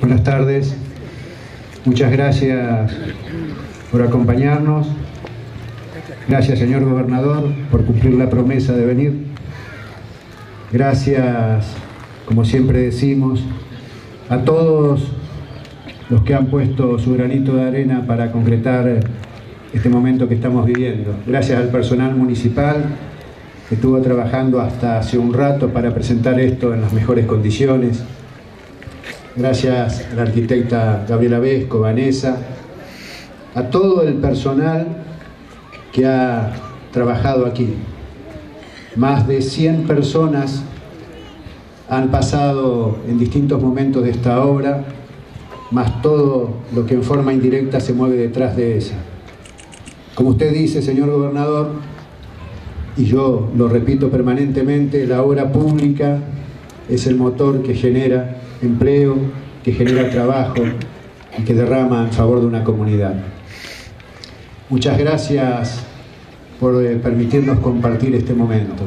Buenas tardes. Muchas gracias por acompañarnos. Gracias, señor gobernador, por cumplir la promesa de venir. Gracias, como siempre decimos, a todos los que han puesto su granito de arena para concretar este momento que estamos viviendo. Gracias al personal municipal que estuvo trabajando hasta hace un rato para presentar esto en las mejores condiciones. Gracias a la arquitecta Gabriela Vesco, Vanessa, a todo el personal que ha trabajado aquí. Más de 100 personas han pasado en distintos momentos de esta obra, más todo lo que en forma indirecta se mueve detrás de ella. Como usted dice, señor gobernador, y yo lo repito permanentemente, la obra pública es el motor que genera empleo, que genera trabajo y que derrama en favor de una comunidad. Muchas gracias por permitirnos compartir este momento.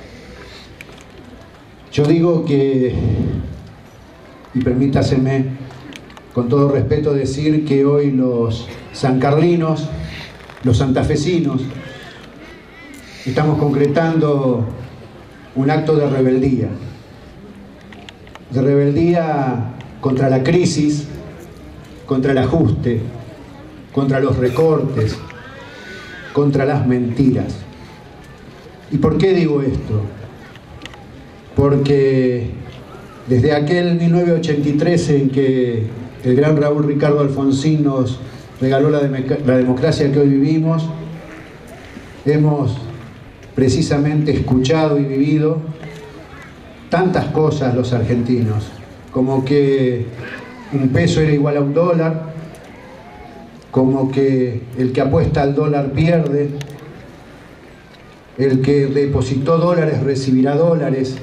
Yo digo que, y permítaseme con todo respeto decir que hoy los sancarlinos, los santafesinos, estamos concretando un acto de rebeldía contra la crisis, contra el ajuste, contra los recortes, contra las mentiras. ¿Y por qué digo esto? Porque desde aquel 1983 en que el gran Raúl Ricardo Alfonsín nos regaló la democracia que hoy vivimos, hemos precisamente escuchado y vivido tantas cosas los argentinos, como que un peso era igual a un dólar, como que el que apuesta al dólar pierde, el que depositó dólares recibirá dólares.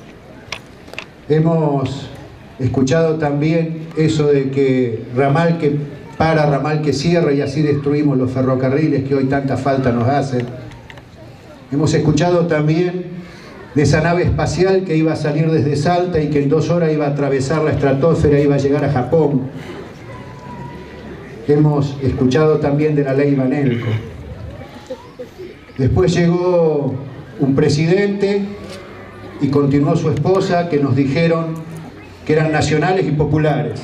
Hemos escuchado también eso de que ramal que para, ramal que cierra, y así destruimos los ferrocarriles que hoy tanta falta nos hacen. Hemos escuchado también de esa nave espacial que iba a salir desde Salta y que en 2 horas iba a atravesar la estratosfera e iba a llegar a Japón. Hemos escuchado también de la ley Banelco. Después llegó un presidente y continuó su esposa, que nos dijeron que eran nacionales y populares,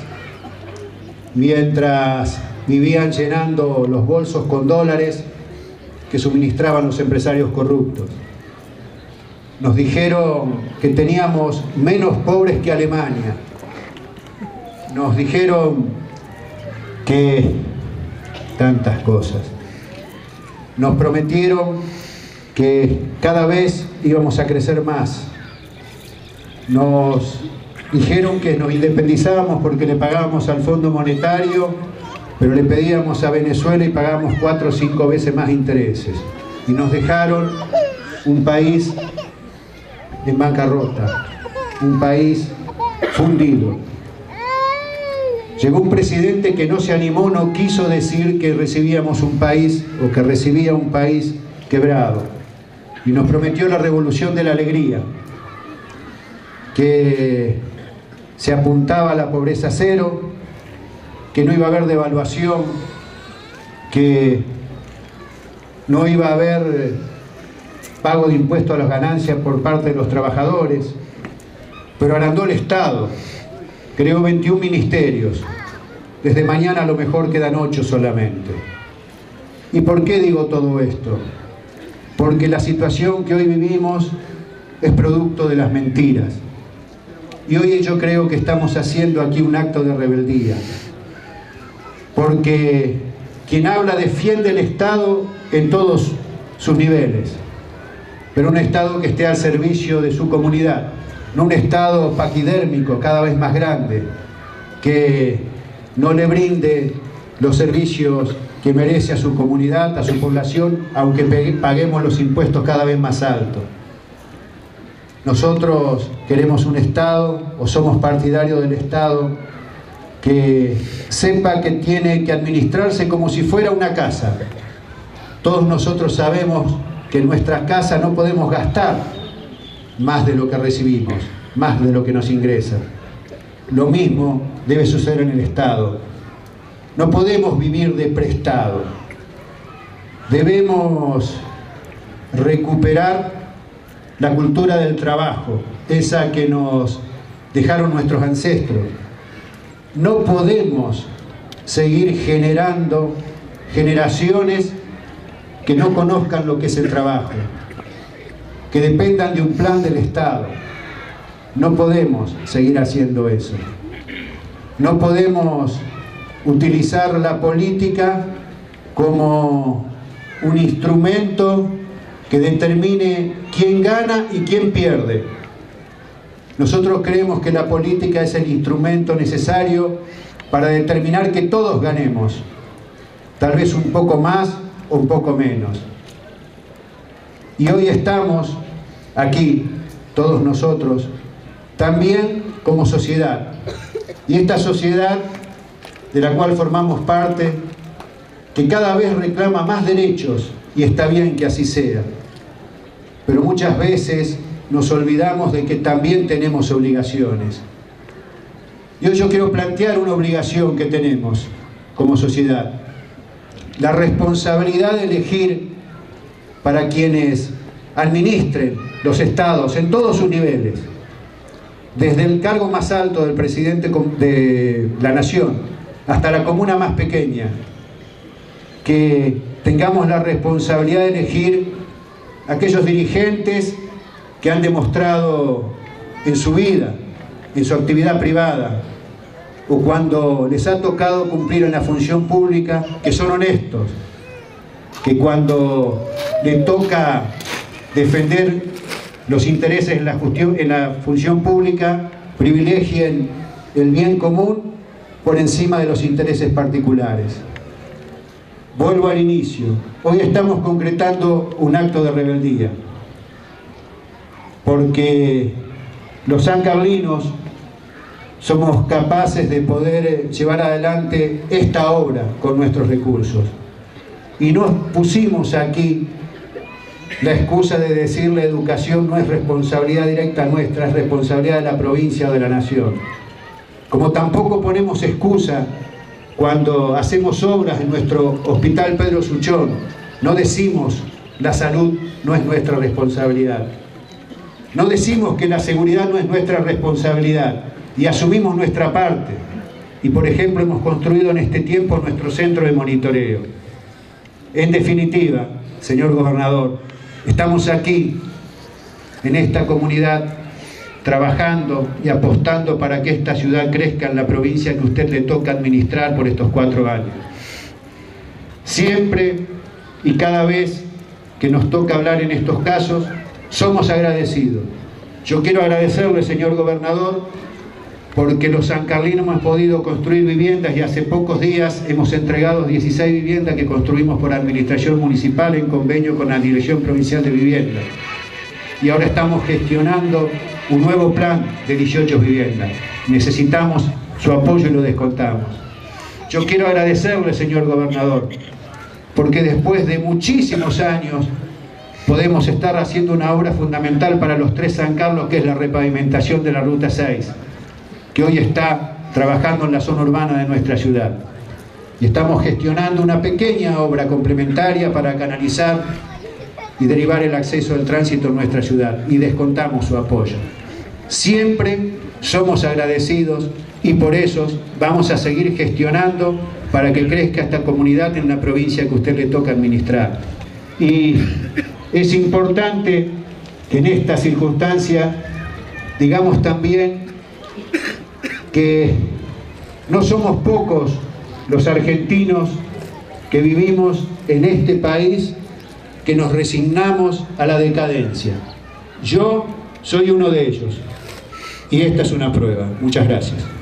mientras vivían llenando los bolsos con dólares que suministraban los empresarios corruptos. Nos dijeron que teníamos menos pobres que Alemania. Nos dijeron que tantas cosas. Nos prometieron que cada vez íbamos a crecer más. Nos dijeron que nos independizábamos porque le pagábamos al Fondo Monetario, pero le pedíamos a Venezuela y pagábamos 4 o 5 veces más intereses. Y nos dejaron un país en bancarrota, un país fundido. Llegó un presidente que no se animó, no quiso decir que recibíamos un país o que recibía un país quebrado, y nos prometió la revolución de la alegría, que se apuntaba a la pobreza cero, que no iba a haber devaluación, que no iba a haber pago de impuestos a las ganancias por parte de los trabajadores, pero agrandó el Estado, creó 21 ministerios, desde mañana a lo mejor quedan 8 solamente. ¿Y por qué digo todo esto? Porque la situación que hoy vivimos es producto de las mentiras. Y hoy yo creo que estamos haciendo aquí un acto de rebeldía. Porque quien habla defiende el Estado en todos sus niveles, pero un Estado que esté al servicio de su comunidad, no un Estado paquidérmico cada vez más grande, que no le brinde los servicios que merece a su comunidad, a su población, aunque paguemos los impuestos cada vez más altos. Nosotros queremos un Estado, o somos partidarios del Estado, que sepa que tiene que administrarse como si fuera una casa. Todos nosotros sabemos que en nuestra casa no podemos gastar más de lo que recibimos, más de lo que nos ingresa. lo mismo debe suceder en el Estado. No podemos vivir de prestado. Debemos recuperar la cultura del trabajo, esa que nos dejaron nuestros ancestros. No podemos seguir generando generaciones que no conozcan lo que es el trabajo, que dependan de un plan del Estado. No podemos seguir haciendo eso. No podemos utilizar la política como un instrumento que determine quién gana y quién pierde. Nosotros creemos que la política es el instrumento necesario para determinar que todos ganemos, tal vez un poco más o un poco menos. Y hoy estamos aquí, todos nosotros, también como sociedad. Y esta sociedad, de la cual formamos parte, que cada vez reclama más derechos, y está bien que así sea. Pero muchas veces nos olvidamos de que también tenemos obligaciones. Y hoy yo quiero plantear una obligación que tenemos como sociedad. La responsabilidad de elegir para quienes administren los estados en todos sus niveles, desde el cargo más alto del presidente de la nación hasta la comuna más pequeña, que tengamos la responsabilidad de elegir aquellos dirigentes que han demostrado en su vida, en su actividad privada, o cuando les ha tocado cumplir en la función pública, que son honestos, que cuando les toca defender los intereses en la función pública, privilegien el bien común por encima de los intereses particulares. Vuelvo al inicio. Hoy estamos concretando un acto de rebeldía, porque los sancarlinos somos capaces de poder llevar adelante esta obra con nuestros recursos. Y nos pusimos aquí la excusa de decir la educación no es responsabilidad directa nuestra, es responsabilidad de la provincia o de la nación. Como tampoco ponemos excusa cuando hacemos obras en nuestro Hospital Pedro Suchón, no decimos la salud no es nuestra responsabilidad. No decimos que la seguridad no es nuestra responsabilidad y asumimos nuestra parte. Y por ejemplo hemos construido en este tiempo nuestro centro de monitoreo. En definitiva, señor gobernador, estamos aquí en esta comunidad trabajando y apostando para que esta ciudad crezca en la provincia que a usted le toca administrar por estos 4 años. Siempre y cada vez que nos toca hablar en estos casos, somos agradecidos. Yo quiero agradecerle, señor gobernador, porque los sancarlinos hemos podido construir viviendas y hace pocos días hemos entregado 16 viviendas que construimos por administración municipal en convenio con la Dirección Provincial de Vivienda. Y ahora estamos gestionando un nuevo plan de 18 viviendas. Necesitamos su apoyo y lo descontamos. Yo quiero agradecerle, señor gobernador, porque después de muchísimos años podemos estar haciendo una obra fundamental para los 3 San Carlos, que es la repavimentación de la Ruta 6, que hoy está trabajando en la zona urbana de nuestra ciudad. Y estamos gestionando una pequeña obra complementaria para canalizar y derivar el acceso al tránsito en nuestra ciudad, y descontamos su apoyo. Siempre somos agradecidos y por eso vamos a seguir gestionando para que crezca esta comunidad en la provincia que a usted le toca administrar. Y es importante que en esta circunstancia digamos también que no somos pocos los argentinos que vivimos en este país que nos resignamos a la decadencia. Yo soy uno de ellos y esta es una prueba. Muchas gracias.